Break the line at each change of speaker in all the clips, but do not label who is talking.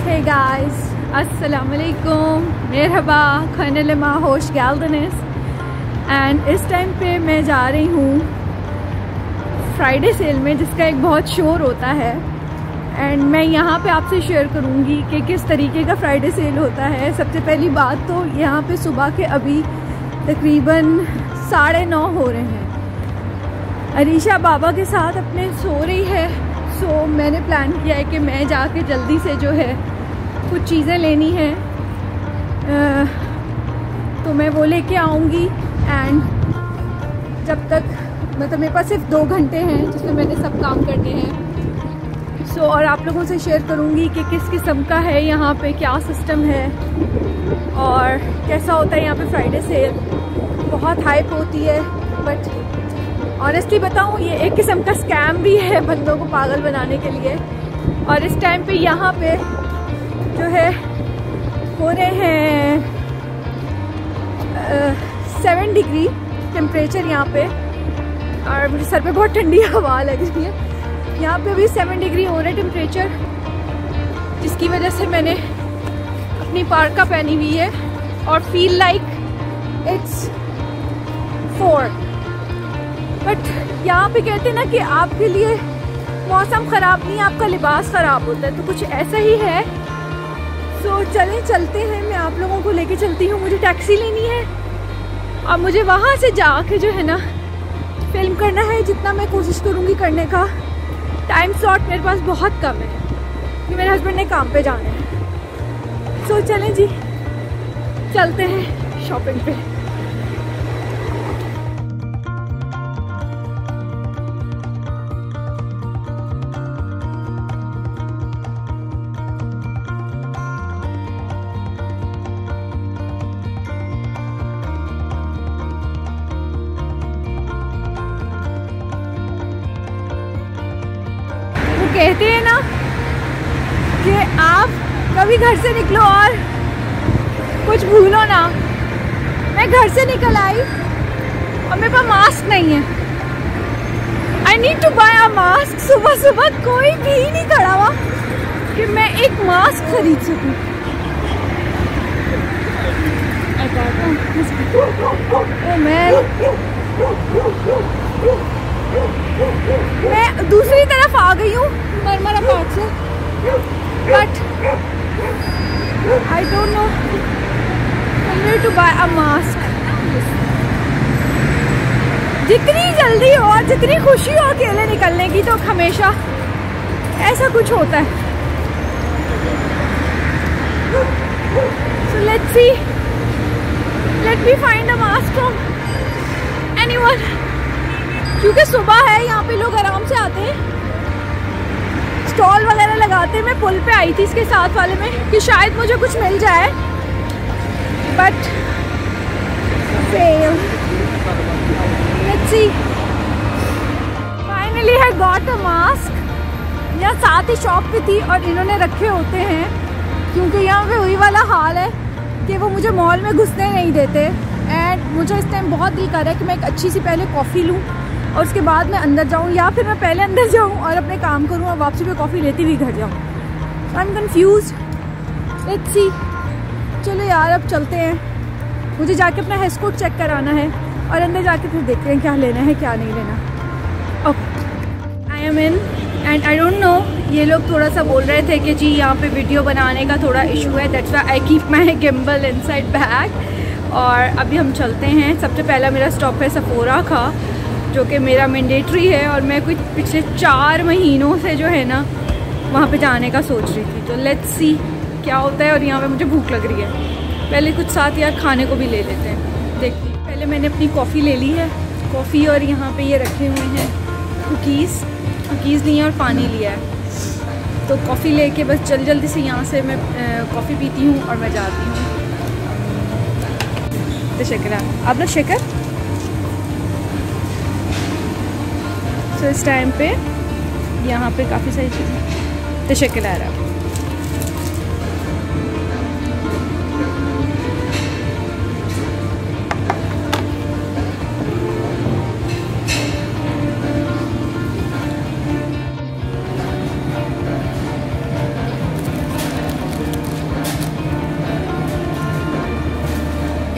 Hey guys, अस्सलाम वालेकुम, मेरहबा, खैनल मा होश गैल्दनिस। एंड इस टाइम पे मैं जा रही हूँ फ्राइडे सेल में, जिसका एक बहुत शोर होता है। एंड मैं यहाँ पे आपसे शेयर करूँगी कि किस तरीके का फ्राइडे सेल होता है। सबसे पहली बात तो यहाँ पे सुबह के अभी तकरीबन 9:30 हो रहे हैं। अरीशा बाबा के साथ अपने सो रही है। सो मैंने प्लान किया है कि मैं जाके जल्दी से जो है कुछ चीज़ें लेनी हैं, तो मैं वो लेके आऊँगी। एंड जब तक मतलब मेरे पास सिर्फ 2 घंटे हैं जिसमें मैंने सब काम करने हैं। सो और आप लोगों से शेयर करूँगी कि किस किस्म का है यहाँ पे, क्या सिस्टम है और कैसा होता है यहाँ पे फ्राइडे सेल। बहुत हाइप होती है, बट ऑनेस्टली बताऊँ ये एक किस्म का स्कैम भी है बंदों को पागल बनाने के लिए। और इस टाइम पे यहाँ पे जो है हो रहे हैं 7 डिग्री टेम्परेचर यहाँ पे, और मुझे सर पे बहुत ठंडी हवा लग रही है। यहाँ पे अभी 7 डिग्री हो रहा है टेम्परेचर, जिसकी वजह से मैंने अपनी पार्का पहनी हुई है और फील लाइक इट्स 4। बट यहाँ पे कहते हैं ना कि आपके लिए मौसम ख़राब नहीं, आपका लिबास ख़राब होता है, तो कुछ ऐसा ही है। तो चलते हैं, मैं आप लोगों को लेके चलती हूँ। मुझे टैक्सी लेनी है और मुझे वहाँ से जाके जो है ना फिल्म करना है, जितना मैं कोशिश करूँगी करने का। टाइम स्लॉट मेरे पास बहुत कम है क्योंकि मेरे हस्बैंड ने काम पे जाना है। सो चलें जी, चलते हैं शॉपिंग पे। कहते हैं ना कि आप कभी घर से निकलो और कुछ भूलो ना। मैं घर से निकल आई और मेरे पास मास्क नहीं है। I need to buy a mask. सुबह सुबह कोई भी नहीं खड़ा हुआ कि मैं एक मास्क खरीद सकूं। मैं दूसरी तरफ आ गई हूँ मरमरा पार्क से, but I don't know where to buy a mask. जितनी जल्दी हो और जितनी खुशी हो अकेले निकलने की, तो हमेशा ऐसा कुछ होता है। So let's see, let me find a mask from anyone। क्योंकि सुबह है, यहाँ पे लोग आराम से आते हैं, स्टॉल वगैरह लगाते हैं। मैं पुल पे आई थी इसके साथ वाले में कि शायद मुझे कुछ मिल जाए, but fail. Let's see, finally I got a mask. यहाँ साथ ही शॉप पे थी और इन्होंने रखे होते हैं, क्योंकि यहाँ पे वही वाला हाल है कि वो मुझे मॉल में घुसने नहीं देते। एंड मुझे इस टाइम बहुत दिल कर रहा है कि मैं एक अच्छी सी पहले कॉफ़ी लूँ और उसके बाद मैं अंदर जाऊँ, या फिर मैं पहले अंदर जाऊँ और अपने काम करूँ और वापसी पे कॉफ़ी लेती हुई घर जाऊँ। I am confuse. Let's see, चलो यार अब चलते हैं। मुझे जाके अपना हेयर कोट चेक कराना है और अंदर जाके फिर देखते हैं क्या लेना है क्या नहीं लेना। Okay, I am in and I don't know, ये लोग थोड़ा सा बोल रहे थे कि जी यहाँ पे वीडियो बनाने का थोड़ा इशू है, that's why I keep my gimbal inside bag. और अभी हम चलते हैं। सबसे पहला मेरा स्टॉप है सफोरा का, जो कि मेरा मैंडेटरी है, और मैं कुछ पिछले 4 महीनों से जो है ना वहाँ पे जाने का सोच रही थी। तो लेट्स सी क्या होता है। और यहाँ पे मुझे भूख लग रही है, पहले कुछ साथ यार खाने को भी ले लेते हैं, देखती हूँ। पहले मैंने अपनी कॉफ़ी ले ली है, कॉफ़ी, और यहाँ पे ये रखे हुए हैं कुकीज़ ली हैं और पानी लिया है। तो कॉफ़ी लेके बस जल्दी से यहाँ से मैं कॉफ़ी पीती हूँ और मैं जाती हूँ। तो शक्कर आप ना शक्कर। तो इस टाइम पे यहाँ पे काफ़ी सारी चीज़ें, तो शक्कर आ रहा है।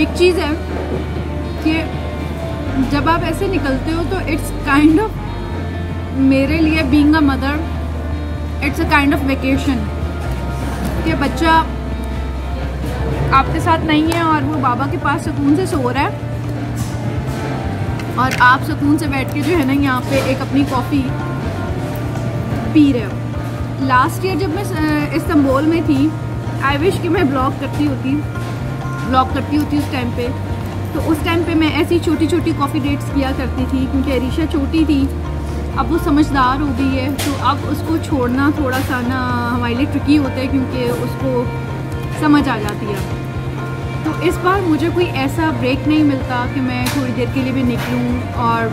एक चीज़ है कि जब आप ऐसे निकलते हो तो इट्स काइंड ऑफ, मेरे लिए being a mother, it's a kind of vacation कि बच्चा आपके साथ नहीं है और वो बाबा के पास सुकून से सो रहा है और आप सुकून से बैठ के जो है ना यहाँ पे एक अपनी कॉफ़ी पी रहे हो। लास्ट ईयर जब मैं इस्तांबुल में थी, आई विश कि मैं ब्लॉग करती होती उस टाइम पे। तो उस टाइम पे मैं ऐसी छोटी छोटी कॉफ़ी डेट्स किया करती थी, क्योंकि अरीशा छोटी थी, अब वो समझदार हो गई है, तो अब उसको छोड़ना थोड़ा सा ना हमारे लिए ट्रिकी होता है, क्योंकि उसको समझ आ जाती है। तो इस बार मुझे कोई ऐसा ब्रेक नहीं मिलता कि मैं थोड़ी देर के लिए भी निकलूं, और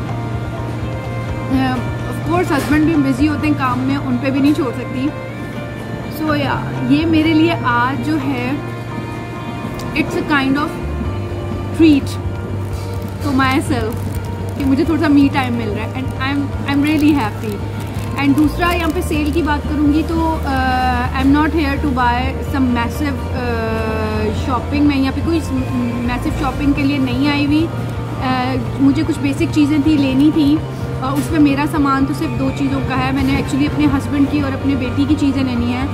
ऑफ कोर्स हस्बैंड भी बिज़ी होते हैं काम में, उन पे भी नहीं छोड़ सकती। सो या ये मेरे लिए आज जो है it's a kind of treat to myself कि मुझे थोड़ा सा मी टाइम मिल रहा है, and I am really happy. And दूसरा, यहाँ पे सेल की बात करूँगी तो I am not here to buy some massive shopping. मैं यहाँ पे कोई मैसिव शॉपिंग के लिए नहीं आई हुई। मुझे कुछ बेसिक चीज़ें थी लेनी थी, और उसमें मेरा सामान तो सिर्फ 2 चीज़ों का है। मैंने एक्चुअली अपने हस्बैंड की और अपने बेटी की चीज़ें लेनी है,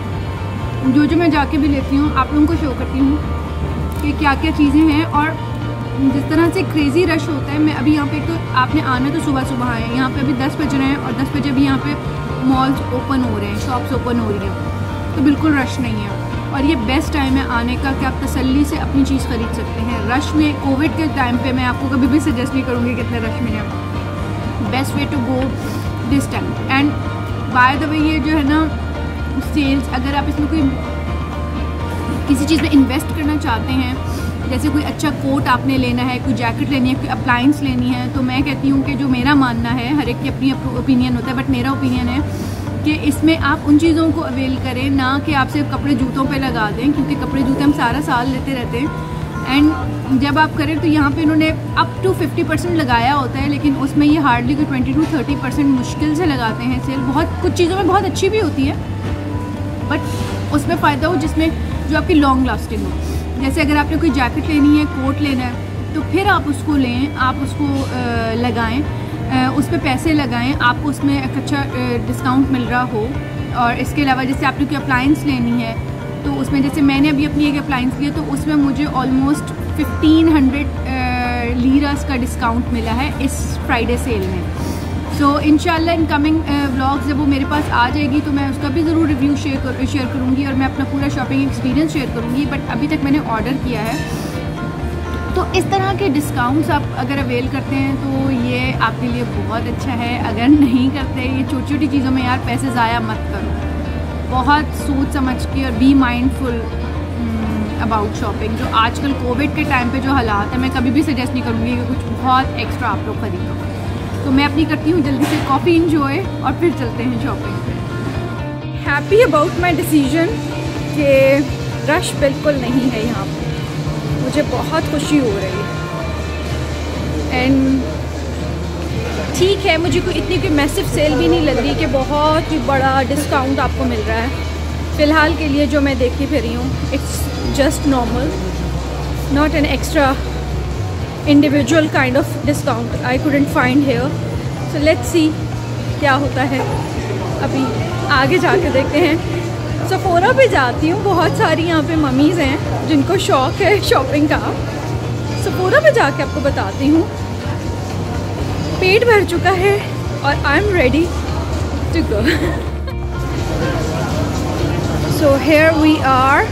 जो मैं जाके भी लेती हूँ, आप लोगों को शो करती हूँ कि क्या क्या चीज़ें हैं। और जिस तरह से क्रेज़ी रश होता है, मैं अभी यहाँ पे, तो आपने आना तो सुबह सुबह आए, यहाँ पे अभी 10 बज रहे हैं, और 10 बजे भी यहाँ पे मॉल्स ओपन हो रहे हैं, शॉप्स ओपन हो रही हैं, तो बिल्कुल रश नहीं है। और ये बेस्ट टाइम है आने का कि आप तसल्ली से अपनी चीज़ ख़रीद सकते हैं। रश में, कोविड के टाइम पे मैं आपको कभी भी सजेस्ट नहीं करूँगी कितने रश में है। Best way to go this time. And by the way, ये जो है ना सेल्स, अगर आप इसमें कोई किसी चीज़ में इन्वेस्ट करना चाहते हैं, जैसे कोई अच्छा कोट आपने लेना है, कोई जैकेट लेनी है, कोई अप्लायंस लेनी है, तो मैं कहती हूँ कि जो मेरा मानना है, हर एक की अपनी ओपिनियन होता है, बट मेरा ओपिनियन है कि इसमें आप उन चीज़ों को अवेल करें, ना कि आप सिर्फ कपड़े जूतों पे लगा दें, क्योंकि कपड़े जूते हम सारा साल लेते रहते हैं। एंड जब आप करें तो यहाँ पे इन्होंने अप टू 50% लगाया होता है, लेकिन उसमें ये हार्डली कोई 20 to 30% मुश्किल से लगाते हैं सेल। बहुत कुछ चीज़ों में बहुत अच्छी भी होती है, बट उसमें फ़ायदा हो जिसमें जो आपकी लॉन्ग लास्टिंग हो। जैसे अगर आपने कोई जैकेट लेनी है, कोट लेना है, तो फिर आप उसको लें, आप उसको लगाएं, उस पर पैसे लगाएं, आपको उसमें एक अच्छा डिस्काउंट मिल रहा हो। और इसके अलावा जैसे आपने कोई अप्लायंस लेनी है, तो उसमें जैसे मैंने अभी अपनी एक अप्लायंस लिया, तो उसमें मुझे ऑलमोस्ट 1500 लीरास का डिस्काउंट मिला है इस फ्राइडे सेल में। सो इंशाल्लाह इन कमिंग व्लॉग्स जब वो मेरे पास आ जाएगी तो मैं उसका भी ज़रूर रिव्यू शेयर करूँगी, और मैं अपना पूरा शॉपिंग एक्सपीरियंस शेयर करूँगी। बट अभी तक मैंने ऑर्डर किया है, तो इस तरह के डिस्काउंट्स आप अगर अवेल करते हैं तो ये आपके लिए बहुत अच्छा है। अगर नहीं करते, ये छोटी छोटी चीज़ों में यार पैसे ज़ाया मत करो, बहुत सोच समझ के, और बी माइंडफुल अबाउट शॉपिंग। जो आजकल कोविड के टाइम पे जो हालात है, मैं कभी भी सजेस्ट नहीं करूँगी कि कुछ बहुत एक्स्ट्रा आप लोग खरीदो। तो मैं अपनी करती हूँ जल्दी से कॉफ़ी इंजॉय, और फिर चलते हैं शॉपिंग पे। हैप्पी अबाउट माई डिसीजन कि रश बिल्कुल नहीं है यहाँ पे, मुझे बहुत खुशी हो रही है। एंड ठीक है, मुझे कोई इतनी कोई मैसिव सेल भी नहीं लग रही कि बहुत ही बड़ा डिस्काउंट आपको मिल रहा है। फ़िलहाल के लिए जो मैं देखती फिर रही हूँ, it's just normal, not an extra individual kind of discount I couldn't find here. So let's see क्या होता है, अभी आगे जाके देखते हैं। सफोरा पे जाती हूँ, बहुत सारी यहाँ पे मम्मीज़ हैं जिनको शौक़ है शॉपिंग का। सफोरा पे जाके आपको बताती हूँ। पेट भर चुका है और I am ready to go. So here we are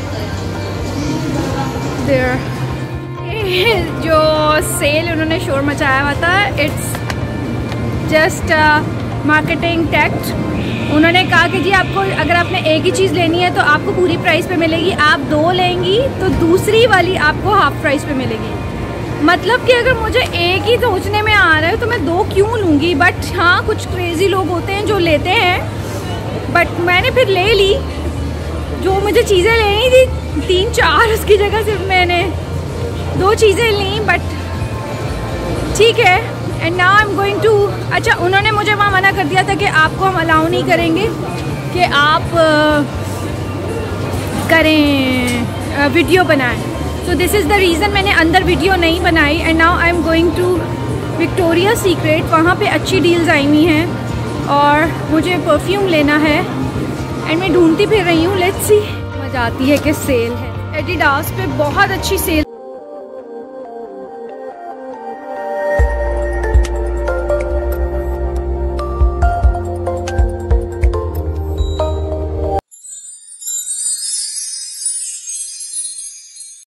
there. जो सेल उन्होंने शोर मचाया हुआ था, इट्स जस्ट मार्केटिंग टैक्ट। उन्होंने कहा कि जी आपको, अगर आपने एक ही चीज़ लेनी है तो आपको पूरी प्राइस पे मिलेगी, आप 2 लेंगी तो दूसरी वाली आपको हाफ प्राइस पे मिलेगी। मतलब कि अगर मुझे एक ही सोचने में आ रहा है तो मैं 2 क्यों लूँगी। बट हाँ, कुछ क्रेज़ी लोग होते हैं जो लेते हैं, बट मैंने फिर ले ली जो मुझे चीज़ें लेनी थी। 3-4 उसकी जगह सिर्फ मैंने 2 चीज़ें ली, बट ठीक है। And now I am going to, अच्छा उन्होंने मुझे वहाँ मना कर दिया था कि आपको हम अलाउ नहीं करेंगे कि आप करें वीडियो बनाएं। So this is the reason मैंने अंदर वीडियो नहीं बनाई। And now I am going to Victoria secret. वहाँ पे अच्छी डील्स आई हुई हैं और मुझे परफ्यूम लेना है एंड मैं ढूंढती फिर रही हूँ। Let's see. मज़ा आती है कि सेल है। एडिडास पे बहुत अच्छी सेल